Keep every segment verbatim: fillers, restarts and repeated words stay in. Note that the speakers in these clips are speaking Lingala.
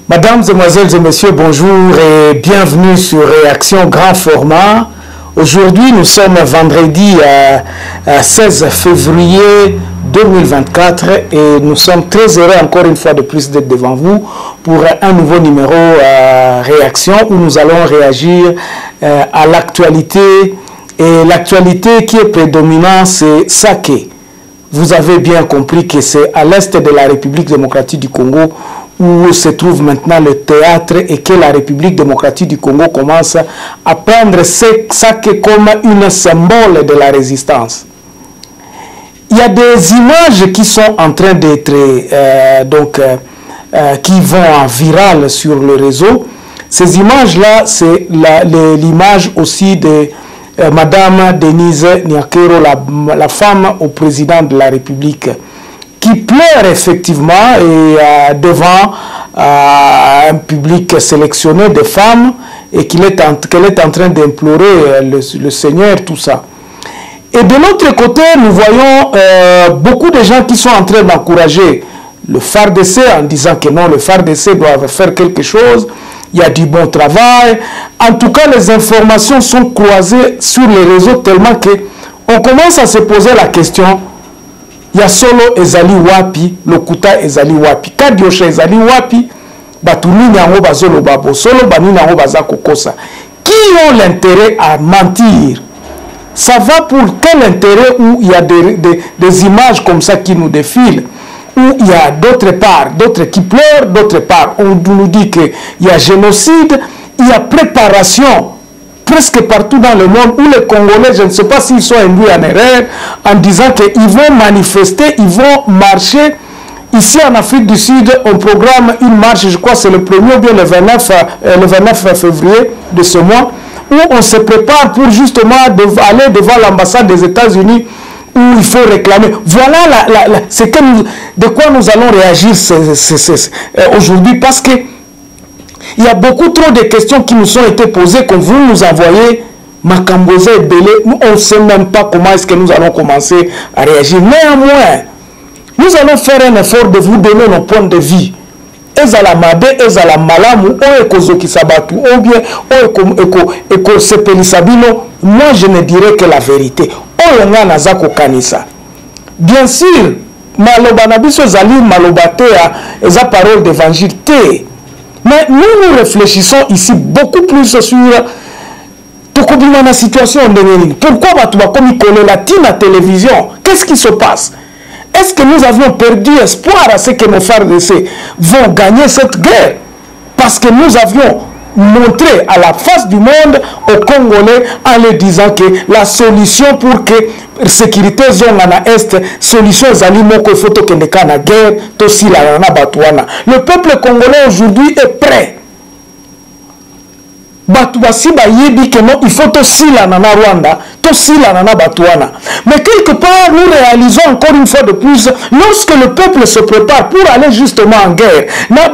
Mesdames, Mesdemoiselles et Messieurs, bonjour et bienvenue sur Réaction Grand Format. Aujourd'hui, nous sommes vendredi euh, seize février deux mille vingt-quatre et nous sommes très heureux encore une fois de plus d'être devant vous pour un nouveau numéro euh, Réaction où nous allons réagir euh, à l'actualité. Et l'actualité qui est prédominante, c'est Saké. Vous avez bien compris que c'est à l'est de la République démocratique du Congo où se trouve maintenant le théâtre et que la République démocratique du Congo commence à prendre Saké comme une symbole de la résistance. Il y a des images qui sont en train d'être, euh, donc, euh, euh, qui vont en viral sur le réseau. Ces images-là, c'est l'image aussi de euh, Madame Denise Nyakero, la, la femme au président de la République, qui pleure effectivement et euh, devant euh, un public sélectionné de femmes et qu'elle est, qu'elle est en train d'implorer euh, le, le Seigneur, tout ça. Et de l'autre côté, nous voyons euh, beaucoup de gens qui sont en train d'encourager le F A R D C en disant que non, le F A R D C doit faire quelque chose, il y a du bon travail. En tout cas, les informations sont croisées sur les réseaux tellement qu'on commence à se poser la question. Il y a solo ezali wapi, lokuta ezali wapi. Kadiosha ezali wapi, batuni nyango bazolo babo, solo bani nyango bazako kosa. Qui ont l'intérêt à mentir? Ça va pour quel intérêt où il y a des, des, des images comme ça qui nous défilent, où il y a d'autre part, d'autres qui pleurent, d'autre part, on nous dit qu'il y a génocide, il y a préparation. Presque partout dans le monde où les Congolais, je ne sais pas s'ils sont induits en erreur, en disant qu'ils vont manifester, ils vont marcher. Ici en Afrique du Sud, on programme une marche, je crois que c'est le premier ou bien le vingt-neuf, euh, le vingt-neuf février de ce mois, où on se prépare pour justement de, aller devant l'ambassade des États-Unis, où il faut réclamer. Voilà la, la, la, c'est que nous, de quoi nous allons réagir euh, aujourd'hui, parce que il y a beaucoup trop de questions qui nous ont été posées, quand vous nous envoyez Makamboze et Belé, nous on ne sait même pas comment est-ce que nous allons commencer à réagir. Néanmoins, nous allons faire un effort de vous donner nos points de vue. Ezala mabe, ezala malamu, o ekozoki sabatu, ou bien o eko eko eko sepelisabino, moi je ne dirais que la vérité. O yonga nazako kanisa. Bien sûr, maloba nabiso zali malobatea, eza parole d'évangile te. Mais nous, nous réfléchissons ici beaucoup plus sur la situation de Néline. Pourquoi tu vas comme la télévision? Qu'est-ce qui se passe? Est-ce que nous avions perdu espoir à ce que nos F A R D C vont gagner cette guerre? Parce que nous avions montré à la face du monde aux Congolais en leur disant que la solution pour que la sécurité zone en est, solution zalimoko photo que na guerre, tosi la na batouana. Le peuple congolais aujourd'hui est prêt. Batouasi ba yebi que non, il faut tosi la na Rwanda, tosi la na batouana. Mais quelque part, nous réalisons encore une fois de plus, lorsque le peuple se prépare pour aller justement en guerre,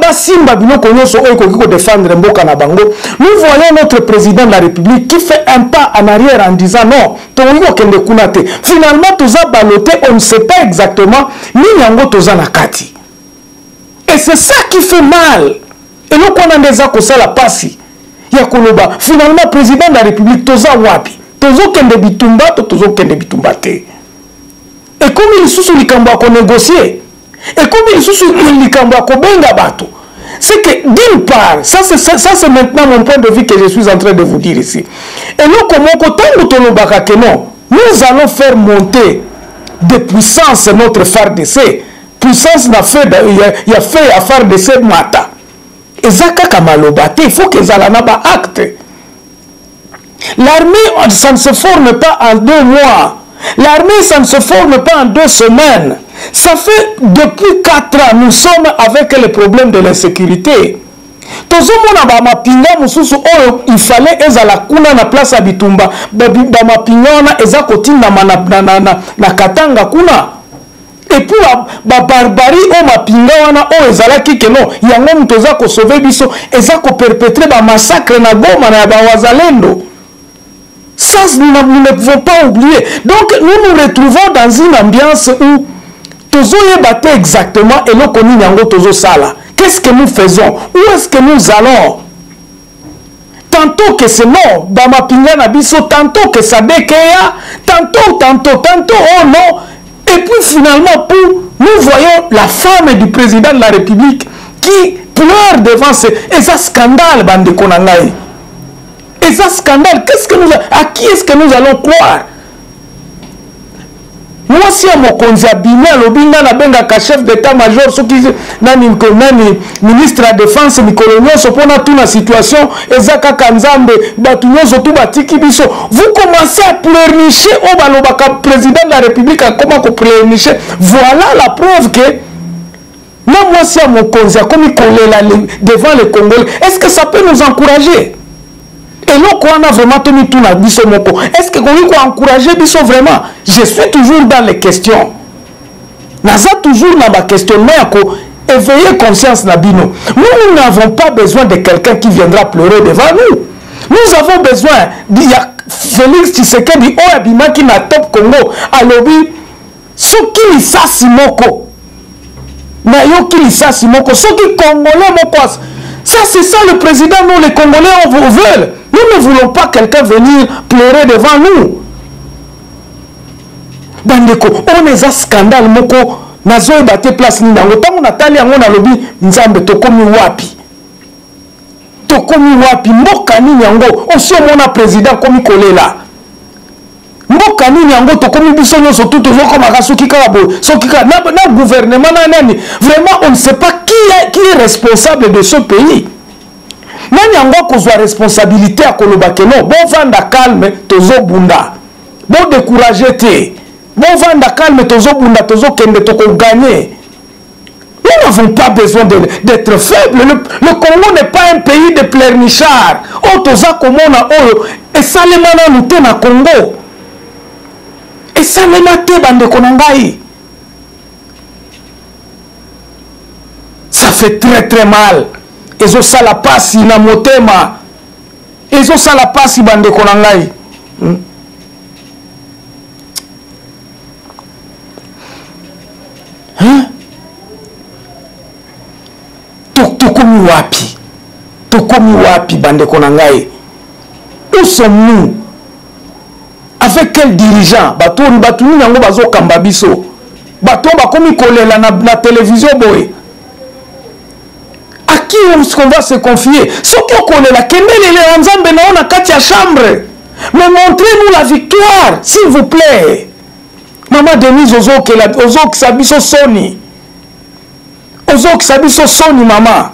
nous voyons notre président de la République qui fait un pas en arrière en disant non, finalement, tous a baloté, on ne sait pas exactement, ni yango toza nakati. Et c'est ça qui fait mal. Et nous, on a des accords à la passi. Finalement, président de la République, toza wapi. Tozo kende bitumba, tozo kende bitumba te. Et comme il sous likambo à négocier, et comme il sous likambo à benga bato, c'est que d'une part, ça c'est maintenant mon point de vue que je suis en train de vous dire ici. Et nous, comme nous allons faire monter de puissance notre F A R D C. Puissance n'a fait, il y a fait à F A R D C mata. Et Zaka Kamalobate, il faut que Zalana ba acte. L'armée, ça ne se forme pas en deux mois. L'armée, ça ne se forme pas en deux semaines. Ça fait depuis quatre ans, nous sommes avec les problèmes de l'insécurité. Il fallait ezala kuna na place à Bitumba. Bamapingana ezakotinda na katanga kuna. Et puis la barbarie au mapingawana o ezalaki que non, yango mtoza ko sauver biso, ezako perpétrer ba massacre na Goma na ba wazalendo. Ça, nous ne pouvons pas oublier. Donc, nous nous retrouvons dans une ambiance où Tozo yebate exactement et nous connaissons Yango Tozo Sala. Qu'est-ce que nous faisons? Où est-ce que nous allons? Tantôt que c'est non, dans ma pingana biso, tantôt que ça décaille, tantôt, tantôt, tantôt, oh non. Et puis finalement, pour, nous voyons la femme du président de la République qui pleure devant ce... Et ça scandale, bande konangai. Et ça scandale, qu'est-ce que nous... À qui est-ce que nous allons croire? Moi, si à mon conzabina, l'obinga na benga ka chef d'état-major, ceux qui nani nani ministre de la défense, Nicolonio, sopona toute la situation, ezaka kanzambe, batunyo sotu batiki biso. Vous commencez à pleurnicher au balobaka président de la République, à comment qu'on pleurnicher. Voilà la preuve que non, moi, si à mon conza, comme il collait devant les Congolais, est-ce que ça peut nous encourager? Et là, on a vraiment tenu tout dans biso moko. Est-ce que on peut encourager biso vraiment? Je suis toujours dans les questions. Naza toujours dans ma questionnement pour éveiller conscience na bino. Nous, nous n'avons pas besoin de quelqu'un qui viendra pleurer devant nous. Nous avons besoin de Félix Tshisekedi Oyabima qui na top Congo à lobby ce qui lisasi moko. Na yo qui lisasi moko, ce qui congolais moko. Ça c'est ça le président, nous les Congolais on vous veut. Nous ne voulons pas quelqu'un venir pleurer devant nous. Bandeko, on est un scandale moko. Nazo ebate place ni nango. Tango natali yango na lobi nzambe tokomi wapi. Tokomi wapi. Mboka nini yango. Osi omona président komi kolela. Mboka nini yango tokomi biso nyoso tout tozo komaka soki kaka bo. Soki kaka na, na gouvernement na nani. Vraiment on ne sait pas qui est, qui est responsable de ce pays. Nani yango kozwa responsabilité à kolobake non. Bon vanda calme tozo bunda. Bon décourager te. Bon vanda calme tozo bunda tozo kende toko gagner. Nous n'avons pas besoin d'être faibles. Le, le Congo n'est pas un pays de pleurnichards. Oh toza komona oyo et ça les mana nous na Congo. Et ça les mate bande konangai. Ça fait très très mal. Ezo sala pasi na motema. Ezo sala pasi bande konangai. Hmm? Hein? Tokomi wapi? Tokomi wapi bande konangai? Où sommes-nous? Avec quel dirigeant? Bato bato ni yango bazo kamba biso. Bato bakomi kolela na, na télévision boy. À qui est-ce qu'on va se confier? Ce qu'on connaît la Kemele les Nzambe na on a katia chambre. Mais montrez-nous la victoire, s'il vous plaît. Maman Denise Ozo qui la Ozo qui sabiso Sony. Ozo qui sabiso Sony maman.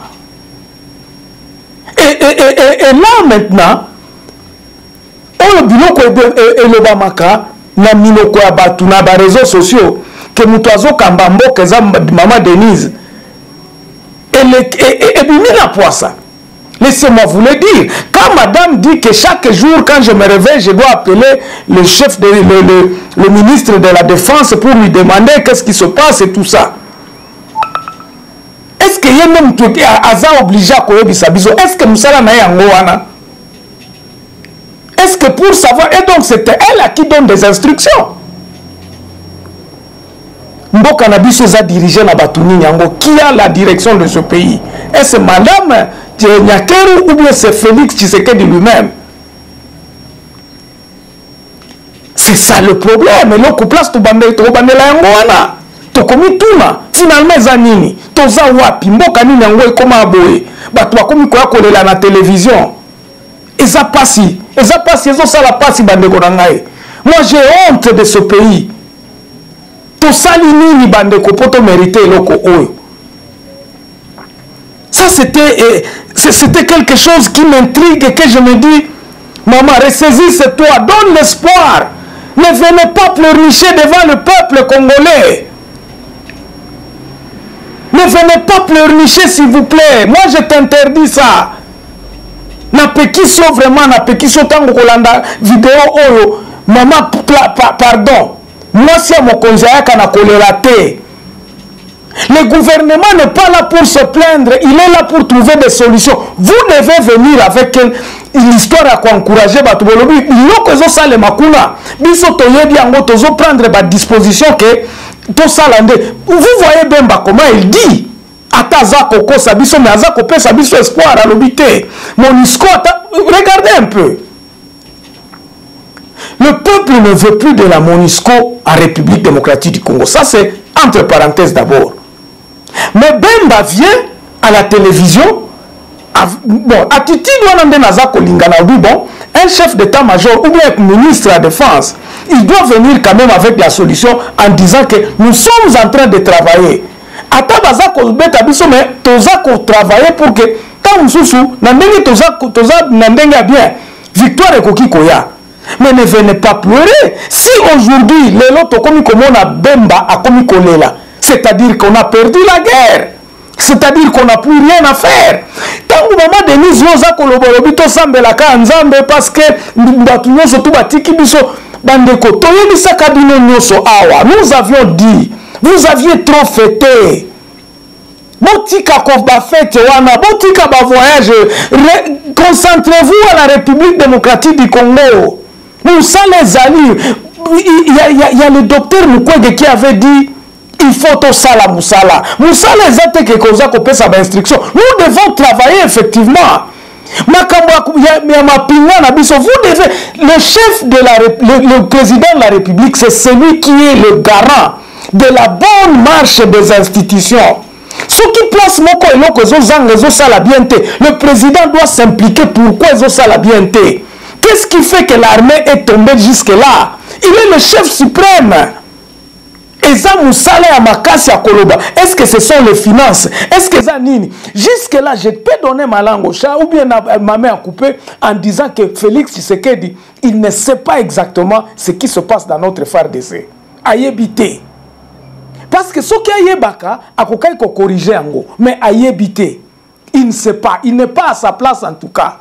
Et, et, et, et, et là maintenant, on le biloko et le bamaka na minoko ya batu na ba réseaux sociaux que mutoazo kambambo que za maman Denise. Et le et, et bimina poisa. Laissez-moi vous le dire. Quand madame dit que chaque jour, quand je me réveille, je dois appeler le chef, de, le, le, le ministre de la Défense pour lui demander qu'est-ce qui se passe et tout ça. Est-ce qu'il y a même tout hasard obligé à koyebisa biso? Est-ce que Moussala na yango wana? Est-ce que pour savoir, et donc c'était elle qui donne des instructions. Mboka na biso za diriger na batuni yango, qui a la direction de ce pays? Est-ce madame Nyakeru ou bien c'est Félix Tshisekedi lui-même? C'est ça le problème. Et l'autre place to bande to bande la yango wana. To komi tuna finalement za nini? To za wapi mboka nini yango ekoma aboye? Bato bakomi koya kolela na télévision. Eza pasi, eza pasi ezo sala pasi bande ko nangai. Moi j'ai honte de ce pays. To sali nini bande ko poto mériter loko oyo. Ça c'était c'était quelque chose qui m'intrigue et que je me dis maman ressaisisse-toi, donne l'espoir. Ne venez pas pleurnicher devant le peuple congolais. Ne venez pas pleurnicher s'il vous plaît. Moi je t'interdis ça. Na pekiso vraiment na pekiso tango kolanda vidéo oyo maman pardon. Moi si mon konzayaka na kolera te. Le gouvernement n'est pas là pour se plaindre, il est là pour trouver des solutions. Vous devez venir avec une histoire à encourager Batubolobi. Il y a ça les makuna. Biso toyebi yango tozo prendre ba disposition que to salande. Vous voyez Bemba comment il dit. ata za koko sabiso mais aza kopé sabiso espoir à l'obité MONUSCO ata regardez un peu. Le peuple ne veut plus de la MONUSCO en République démocratique du Congo. Ça, c'est entre parenthèses d'abord. Mais Bemba vient à la télévision. À, bon, attitude bon, un chef d'état-major ou bien un ministre de la Défense, il doit venir quand même avec la solution en disant que nous sommes en train de travailler. Atabaza ko beta biso mais toza ko travailler pour que tant mususu na ndenge toza toza na ndenge bien victoire ekoki koya. Mais ne venez pas pleurer. Si aujourd'hui, les lots comme on a Bemba a commis Kolela, c'est-à-dire qu'on a perdu la guerre. C'est-à-dire qu'on n'a plus rien à faire. Tant que maman Denise Yosa Koloborobito Sambelaka Nzambe parce que Batunyo Sotu Batiki Biso Bandeko Toyeli Sakabino Nyoso Awa. Nous avions dit, vous aviez trop fêté. Botika Kofba fête wana, Botika ba voyage. Concentrez-vous à la République démocratique du Congo. Moussa les alliés, il y, a, il, y a, il y a le docteur Mukwege qui avait dit il faut tout ça la Moussala. Moussa les attaques que vous avez sa instruction. Nous devons travailler effectivement. Vous devez, le chef de la le, le président de la République, c'est celui qui est le garant de la bonne marche des institutions. Ce qui place Moko et Loko le président doit s'impliquer. Pourquoi ils ont ça la bienté? Qu'est-ce qui fait que l'armée est tombée jusque-là? Il est le chef suprême. Eza Moussala ya Makasi ya Koloba. Est-ce que ce sont les finances? Est-ce que ça nini? Jusque-là, je peux donner ma langue au chat ou bien ma main à couper en disant que Félix Tshisekedi, il ne sait pas exactement ce qui se passe dans notre F A R D C. Ayebité. Parce que ce qui a yebaka, a kokai ko corriger ango. Mais ayebité. Il ne sait pas. Il n'est pas à sa place en tout cas.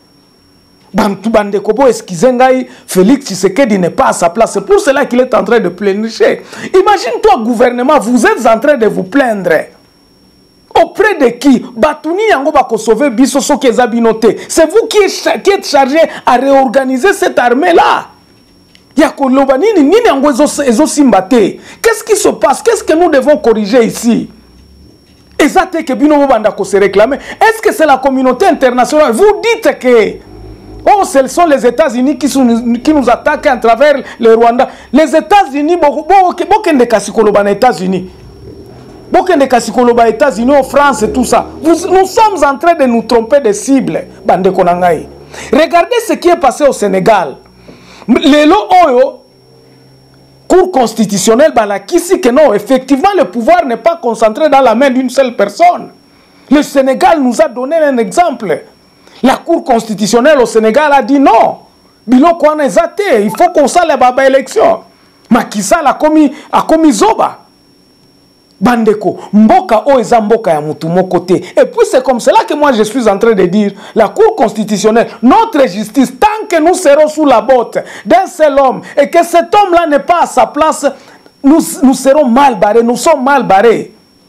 Félix Tshisekedi n'est pas à sa place. C'est pour cela qu'il est en train de pleurnicher. Imagine-toi, gouvernement, vous êtes en train de vous plaindre. Auprès de qui? C'est vous qui êtes chargé à réorganiser cette armée-là. Qu'est-ce qui se passe? Qu'est-ce que nous devons corriger ici? Est-ce que c'est la communauté internationale? Vous dites que oh, ce sont les États-Unis qui, qui nous attaquent à travers le Rwanda. Les États-Unis, beaucoup de Kassikoloba, les États-Unis. Beaucoup de Kassikoloba, les États-Unis, en France et tout ça. Nous, nous sommes en train de nous tromper de cibles. Regardez ce qui est passé au Sénégal. Les lots Oyo, Cour constitutionnelle, qui dit que non, effectivement, le pouvoir n'est pas concentré dans la main d'une seule personne. Le Sénégal nous a donné un exemple. La Cour constitutionnelle au Sénégal a dit non. Biloko wana ezate, il faut qu'on s'aille à l'élection. Macky Sall a commis a commis zoba. Bandeko, mboka o eza mboka ya mutu moko te. Et puis c'est comme cela que moi je suis en train de dire, la Cour constitutionnelle, notre justice, tant que nous serons sous la botte d'un seul homme et que cet homme-là n'est pas à sa place, nous, nous serons mal barrés, nous sommes mal barrés.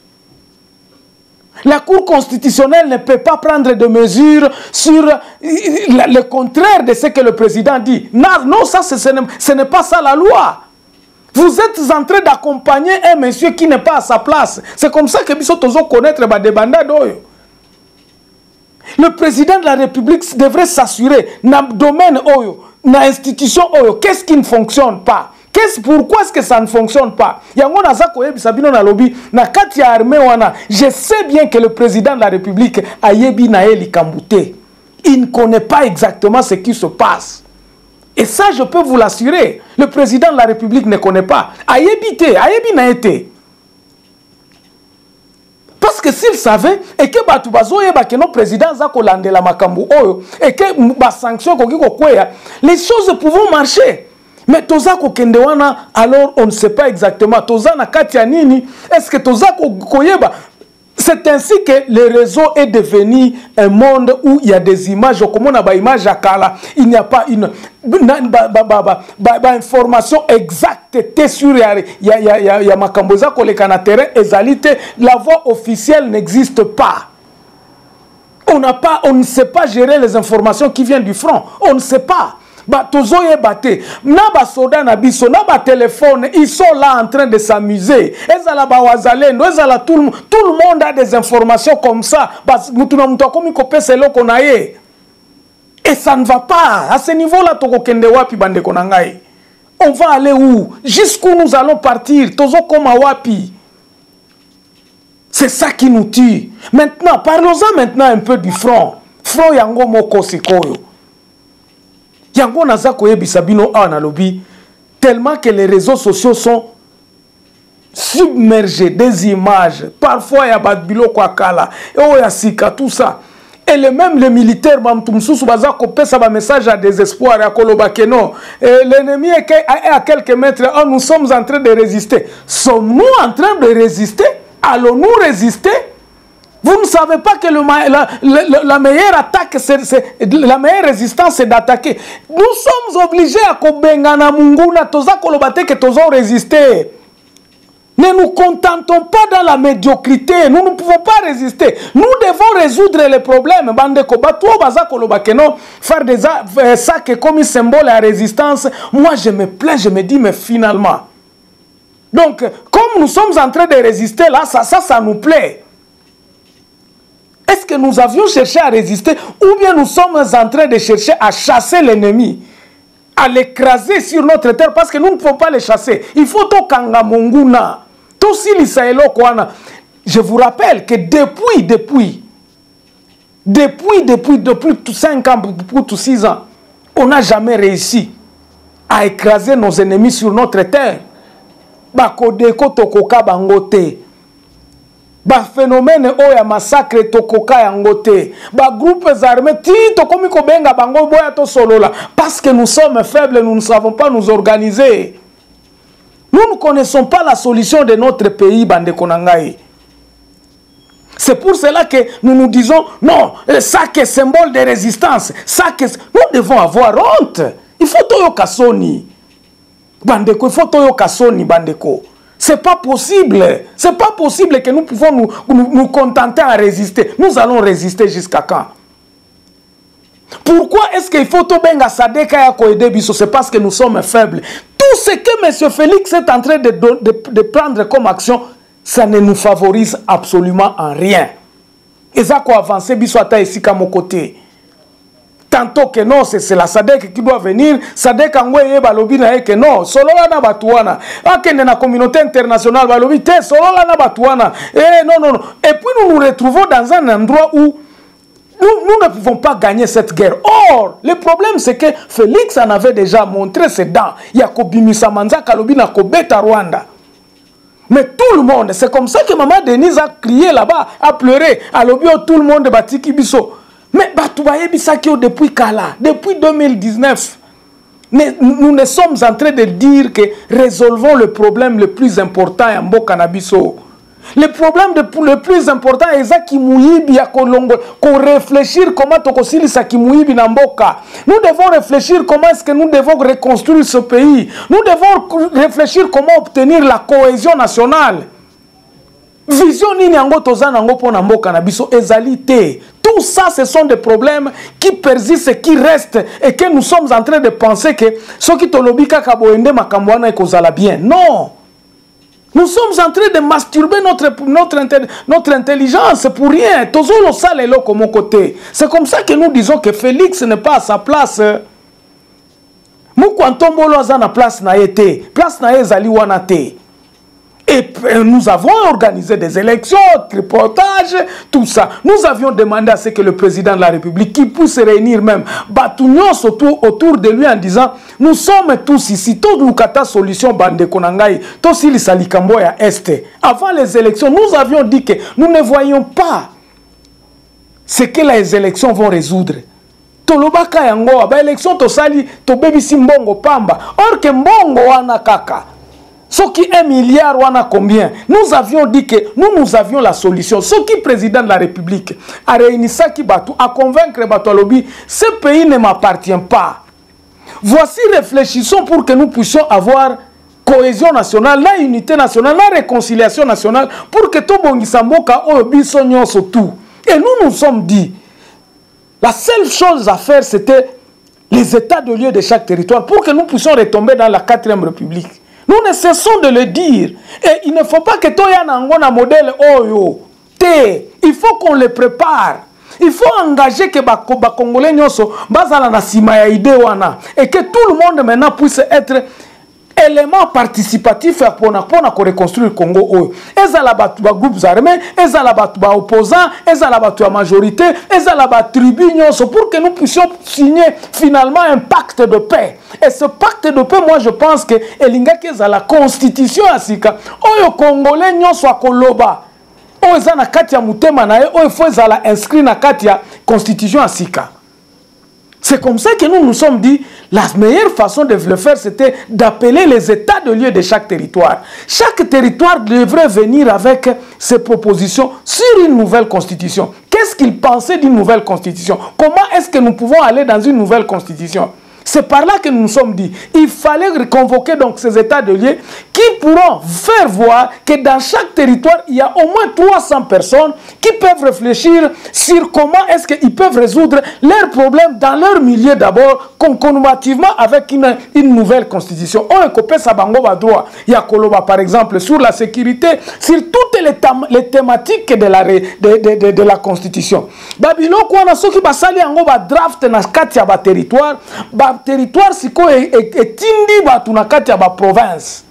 La Cour constitutionnelle ne peut pas prendre de mesures sur le contraire de ce que le président dit. Non, non, ça, ce n'est pas ça la loi. Vous êtes en train d'accompagner un monsieur qui n'est pas à sa place. C'est comme ça que nous devons connaître des bandades. Le président de la République devrait s'assurer dans le domaine, dans l'institution, qu'est-ce qui ne fonctionne pas? Qu'est-ce, pourquoi est-ce que ça ne fonctionne pas? Je sais bien que le président de la République, Ayebi Naeli Kambouté, il ne connaît pas exactement ce qui se passe. Et ça, je peux vous l'assurer. Le président de la République ne connaît pas. Ayebi te, Ayebi Naete. Parce que s'il savait, et que nos présidents et que les choses pouvaient marcher. Mais Toza Kokendewana, alors on ne sait pas exactement. Toza Nakatia Nini, est-ce que Toza Koyeba? C'est ainsi que le réseau est devenu un monde où il y a des images, comme on a des images à Kala, il n'y a pas une, une, une, une information exacte sur il y a il y a il y a Makamboza Kolekana terrain ezalité, la voie officielle n'existe pas. On n'a pas, on ne sait pas gérer les informations qui viennent du front. On ne sait pas. Ba tozoye bate. Na ba soda na biso, na ba téléphone, ils sont là en train de s'amuser. Ezala ba wazalendo, ezala tout le tout le monde a des informations comme ça. Ba mutuna mutu akomi kopesa eloko na ye. Et ça ne va pas. À ce niveau-là, toko kende wapi bande konangai. On va aller où? Jusqu'où nous allons partir? Tozo koma wapi? C'est ça qui nous tue. Maintenant, parlons-en maintenant un peu du front. Front yango moko sikoyo. Yango nazako yebisabino analobi. Tellement que les réseaux sociaux sont submergés des images. Parfois, il y a Badbilo Kwakala. Et oh, Yassika, tout ça. Et le même les militaires, ça va message à désespoir, à Kolobakeno. L'ennemi est à quelques mètres. Oh, nous sommes en train de résister. Sommes-nous en train de résister? Allons-nous résister? Vous ne savez pas que le, la, la, la meilleure attaque, c'est, c'est, la meilleure résistance, c'est d'attaquer. Nous sommes obligés à Kobengana Munguna, Toza Kolobate, que Toza résister. Ne nous contentons pas dans la médiocrité. Nous ne pouvons pas résister. Nous devons résoudre les problèmes. Bandeko, Batuo Baza Kolobakeno, faire des sacs comme symbole à résistance. Moi, je me plains, je me dis, mais finalement. Donc, comme nous sommes en train de résister là, ça, ça, ça nous plaît. Est-ce que nous avions cherché à résister ou bien nous sommes en train de chercher à chasser l'ennemi, à l'écraser sur notre terre parce que nous ne pouvons pas les chasser. Il faut tout Kangamonguna. Tout si l'Israël Kwana. Je vous rappelle que depuis, depuis, depuis, depuis, depuis cinq ans, depuis six ans, on n'a jamais réussi à écraser nos ennemis sur notre terre. Bakodeko tokoka bangote. Ba phénomène oya massacre tokoka yangote. Ba groupes armés ti tokomi ko benga bango boya to solola parce que nous sommes faibles, nous ne savons pas nous organiser. Nous ne connaissons pas la solution de notre pays bande konangai. C'est pour cela que nous nous disons non, ça qui est symbole de résistance, ça que nous devons avoir honte. Il faut toyo kasoni. Bandeko, il faut toyo kasoni bandeko. C'est pas possible. C'est pas possible que nous pouvons nous, nous, nous contenter à résister. Nous allons résister jusqu'à quand? Pourquoi est-ce qu'il faut tout benga sadeka ya koede biso? C'est parce que nous sommes faibles. Tout ce que M. Félix est en train de, de, de prendre comme action, ça ne nous favorise absolument en rien. Et ça quoi avancer biso ata ici à mon côté. Tantôt que non, c'est la Sadek qui doit venir. Sadek Angweye balobi na que non. Solo la na batuana. Akende na communauté internationale balobi te. Solo la na batuana. Eh non non non. Et puis nous nous retrouvons dans un endroit où nous, nous ne pouvons pas gagner cette guerre. Or, le problème c'est que Félix en avait déjà montré ses dents. Yakobimisa manza kalobi na kobeta Rwanda. Mais tout le monde, c'est comme ça que Maman Denise a crié là-bas, a pleuré. À l'obio tout le monde bati kibiso. Mais depuis Kala, depuis deux mille dix-neuf, nous ne sommes en train de dire que résolvons le problème le plus important en Bokanabiso. Le problème de, le plus important est ça qui mouibi à Kolongo, qu'on réfléchir comment Tokosili sa qui mouibi Namboka. Nous devons réfléchir comment est-ce que nous devons reconstruire ce pays. Nous devons réfléchir comment obtenir la cohésion nationale. Vision nini yango tozana yango pona mboka na biso ezalité. Tout ça ce sont des problèmes qui persistent et qui restent et que nous sommes en train de penser que ce qui tolobi kaka boende makambo wana ekozala bien. Non. Nous sommes en train de masturber notre notre notre intelligence pour rien. Tozolo salelo comme côté. C'est comme ça que nous disons que Félix n'est pas à sa place. Mukwantombolo azana place na été. Place na ezali wana te. Et nous avons organisé des élections, tripotage, tout ça. Nous avions demandé à ce que le président de la République, qui puisse se réunir même, Batounios autour, autour de lui en disant, nous sommes tous ici, tout le kata solution bande konangai, tout si les salikamboya est. Avant les élections, nous avions dit que nous ne voyons pas ce que les élections vont résoudre. Tolobaka yango, ba élection to sali, to bebisi mbongo pamba. Or que mbongo wana kaka. Ce qui est un milliard, on a combien? Nous avions dit que nous, nous avions la solution. Ce qui est président de la République a réuni ça qui Batu, à convaincre Batoualobi, ce pays ne m'appartient pas. Voici, réfléchissons pour que nous puissions avoir cohésion nationale, la unité nationale, la réconciliation nationale, pour que tout bon Gisamboka tout. Et nous nous sommes dit, la seule chose à faire, c'était les états de lieu de chaque territoire pour que nous puissions retomber dans la quatrième République. Nous ne cessons de le dire. Et il ne faut pas que toi y un modèle oyo. Il faut qu'on le prépare. Il faut engager que les Congolais nyonso bazala na sima ya idée wana et que tout le monde maintenant puisse être élément participatif pour reconstruire le Congo oyo. Ezala batu ba groupes armés, ezala batu ba opposants, ezala batu à majorité, ezala ba tribu nyonso pour que nous puissions signer finalement un pacte de paix. Et ce pacte de paix, moi je pense que elinga ke ezala constitution asika oyo Congolais nyonso akoloba. O ezana kati ya mutema na ye, o faut ezala inscrit na kati ya constitution asika. C'est comme ça que nous nous sommes dit, la meilleure façon de le faire, c'était d'appeler les états de lieu de chaque territoire. Chaque territoire devrait venir avec ses propositions sur une nouvelle constitution. Qu'est-ce qu'il pensait d'une nouvelle constitution? Comment est-ce que nous pouvons aller dans une nouvelle constitution? C'est par là que nous nous sommes dit, il fallait convoquer donc ces états de lieu qui pourront faire voir que dans chaque territoire, il y a au moins trois cents personnes qui peuvent réfléchir sur comment est-ce qu'ils peuvent résoudre leurs problèmes dans leur milieu d'abord, concomitamment avec une, une nouvelle constitution. On a coupé sa bango ba droit. Il y a Koloba par exemple sur la sécurité, sur toutes les, les thématiques de la, de, de, de, de la constitution. Babylon, quoi, on a ceux qui basali ango ba draft na katia ba territoire, ba territoire siko et tindi ba tunakati ya ba province.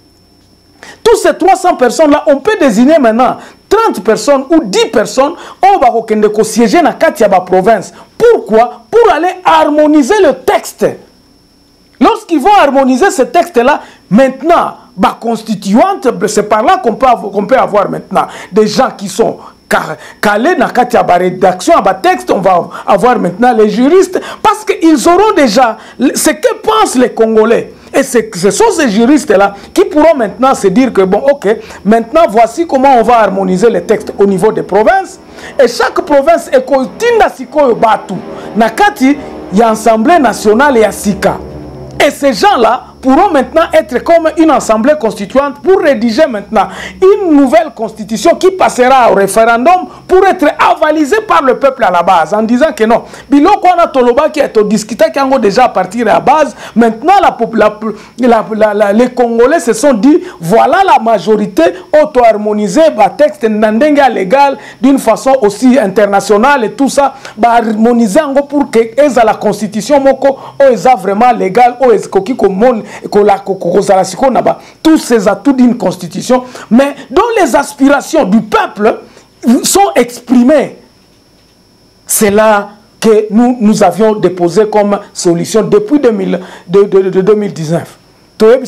Tous ces trois cents personnes là, on peut désigner maintenant trente personnes ou dix personnes on va kende ko siéger na kati ya ba province. Pourquoi? Pour aller harmoniser le texte. Lorsqu'ils vont harmoniser ce texte là, maintenant ba constituante, c'est par là qu'on peut avoir, qu'on peut avoir maintenant des gens qui sont calé dans la rédaction, à texte, on va avoir maintenant les juristes, parce qu'ils auront déjà ce que pensent les Congolais. Et ce sont ces juristes-là qui pourront maintenant se dire que, bon, ok, maintenant voici comment on va harmoniser les textes au niveau des provinces. Et chaque province est tinda siko batu. Nakati, il y a Assemblée nationale et à Sika. Et ces gens-là pourront maintenant être comme une assemblée constituante pour rédiger maintenant une nouvelle constitution qui passera au référendum pour être avalisée par le peuple à la base en disant que non. Biloko na toloba qui est discuté qui a déjà à partir à la base. Maintenant la, la, la, la, les Congolais se sont dit voilà la majorité auto-harmonisée bah texte n'andenga légal d'une façon aussi internationale et tout ça bah harmoniser pour que eza la constitution moko o eza vraiment légal o eza koki komone tous ces atouts d'une constitution, mais dont les aspirations du peuple sont exprimées. C'est là que nous, nous avions déposé comme solution depuis deux mille, de, de, de deux mille dix-neuf. Mais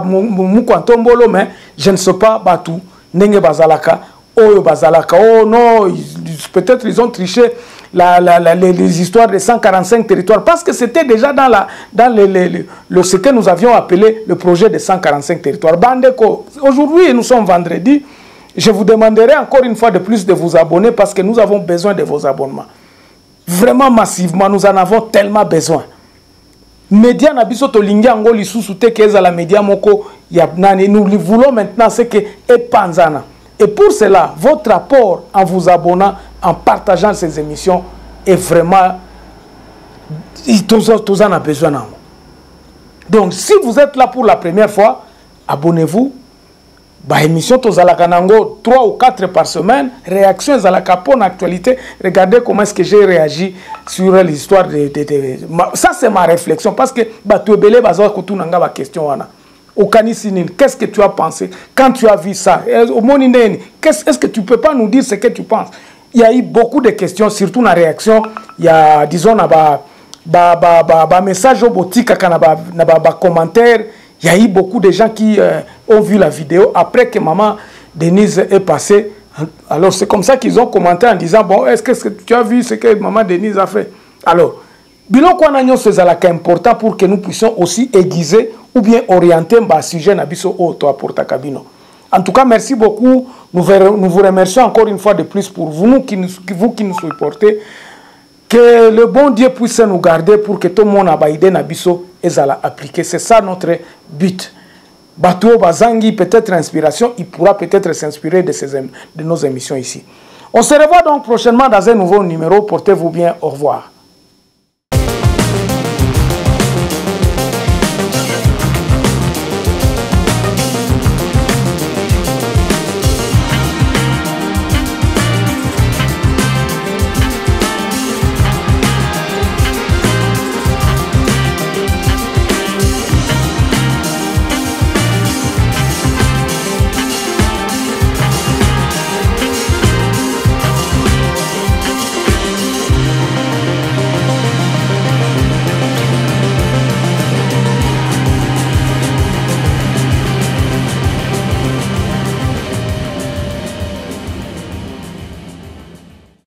je ne sais pas, Batou, Nenge Bazalaka, Oyo Bazalaka, oh non, peut-être ils ont triché. La, la, la, les, les histoires de cent quarante-cinq territoires, parce que c'était déjà dans, la, dans le, le, le, le, ce que nous avions appelé le projet de cent quarante-cinq territoires. Bandeko, aujourd'hui, nous sommes vendredi, je vous demanderai encore une fois de plus de vous abonner parce que nous avons besoin de vos abonnements. Vraiment massivement, nous en avons tellement besoin. Média Nabiso Tolingi Angoli sous-souté qu'est la média Moko Yabnani, nous voulons maintenant ce que est Panzana. Et pour cela, votre apport en vous abonnant, en partageant ces émissions, est vraiment... Tous en a besoin. Donc, si vous êtes là pour la première fois, abonnez-vous. Bah, émission Tozalakanango, trois ou quatre par semaine. Réaction Zalakapo en actualité. Regardez comment est-ce que j'ai réagi sur l'histoire de, de, de... Ça, c'est ma réflexion. Parce que bah, tu es belé, bah, ça, ma question. Qu'est-ce que tu as pensé quand tu as vu ça? Est-ce que tu ne peux pas nous dire ce que tu penses? Il y a eu beaucoup de questions, surtout dans la réaction. Il y a, disons, un message au boutique, un commentaire. Il y a eu beaucoup de gens qui euh, ont vu la vidéo après que maman Denise est passée. Alors, c'est comme ça qu'ils ont commenté en disant, bon, est-ce que, est-ce que tu as vu ce que maman Denise a fait? Alors, Biloko Anagnon, c'est important pour que nous puissions aussi aiguiser ou bien orienter un sujet nabiso auto pour Takabino. En tout cas, merci beaucoup. Nous, nous vous remercions encore une fois de plus pour vous qui nous, vous qui nous supportez. Que le bon Dieu puisse nous garder pour que tout le monde abaïde nabiso et zala appliquer. C'est ça notre but. Batou Bazangi, peut-être inspiration, il pourra peut-être s'inspirer de, de nos émissions ici. On se revoit donc prochainement dans un nouveau numéro. Portez-vous bien. Au revoir.